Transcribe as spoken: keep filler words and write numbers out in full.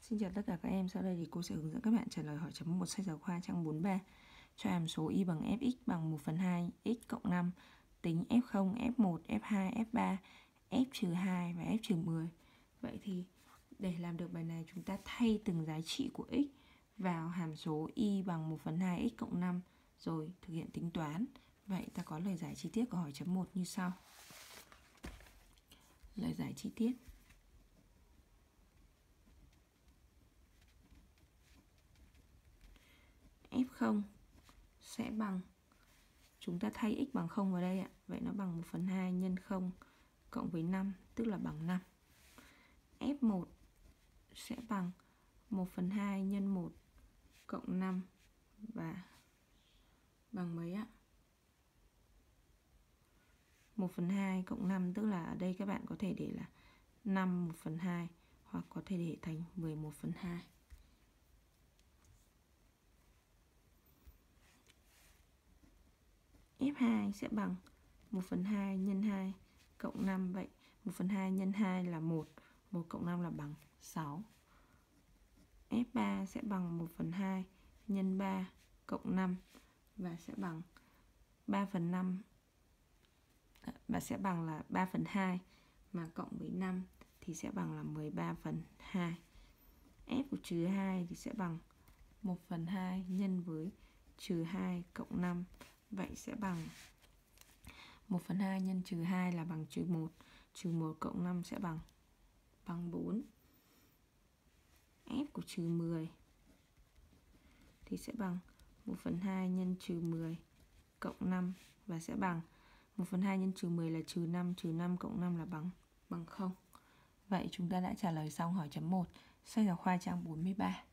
Xin chào tất cả các em, sau đây thì cô sẽ hướng dẫn các bạn trả lời hỏi chấm một sách giáo khoa trang bốn mươi ba. Cho hàm số y bằng fx bằng một phần hai x cộng năm, tính ép không, ép một, ép hai, ép ba, f trừ hai và f trừ mười. Vậy thì để làm được bài này chúng ta thay từng giá trị của x vào hàm số y bằng một phần hai x cộng năm rồi thực hiện tính toán. Vậy ta có lời giải chi tiết của hỏi chấm một như sau. Lời giải chi tiết. ép không sẽ bằng, chúng ta thay x bằng không vào đây ạ. Vậy nó bằng một phần hai nhân không cộng với năm, tức là bằng năm. ép một sẽ bằng một phần hai nhân một cộng năm và bằng mấy ạ? một phần hai cộng năm, tức là ở đây các bạn có thể để là năm một phần hai hoặc có thể để thành mười một phần hai. ép hai sẽ bằng một phần hai nhân hai cộng năm. Vậy một phần hai nhân hai là một, một cộng năm là bằng sáu. ép ba sẽ bằng một phần hai nhân ba cộng năm và sẽ bằng ba phần năm, và sẽ bằng là ba phần hai mà cộng với năm thì sẽ bằng là mười ba phần hai. F của trừ hai thì sẽ bằng một phần hai nhân với trừ hai cộng năm. Vậy sẽ bằng một phần hai nhân trừ hai là bằng trừ một, trừ một cộng năm sẽ bằng bằng bốn. F của trừ mười thì sẽ bằng một phần hai nhân trừ mười cộng năm và sẽ bằng một phần hai nhân trừ mười là trừ năm, trừ năm cộng năm là bằng bằng không. Vậy chúng ta đã trả lời xong hỏi chấm một sách giáo khoa trang bốn mươi ba.